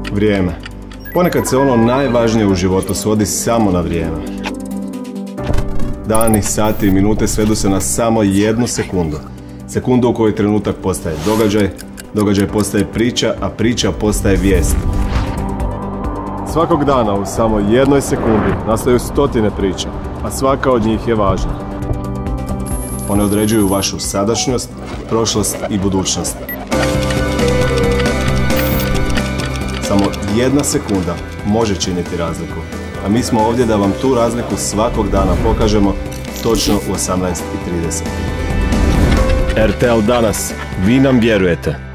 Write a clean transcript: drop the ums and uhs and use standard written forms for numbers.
Vrijeme. Ponekad se ono najvažnije u životu svodi samo na vrijeme. Dani, sati i minute svedu se na samo 1 sekundu. Sekundu u kojoj trenutak postaje događaj, događaj postaje priča, a priča postaje vijest. Svakog dana u samo 1 sekundi nastaju stotine priča, a svaka od njih je važna. One određuju vašu sadašnjost, prošlost i budućnost. Samo 1 sekunda može činiti razliku, a mi smo ovdje da vam tu razliku svakog dana pokažemo točno u 18:30. RTL danas, vi nam vjerujete.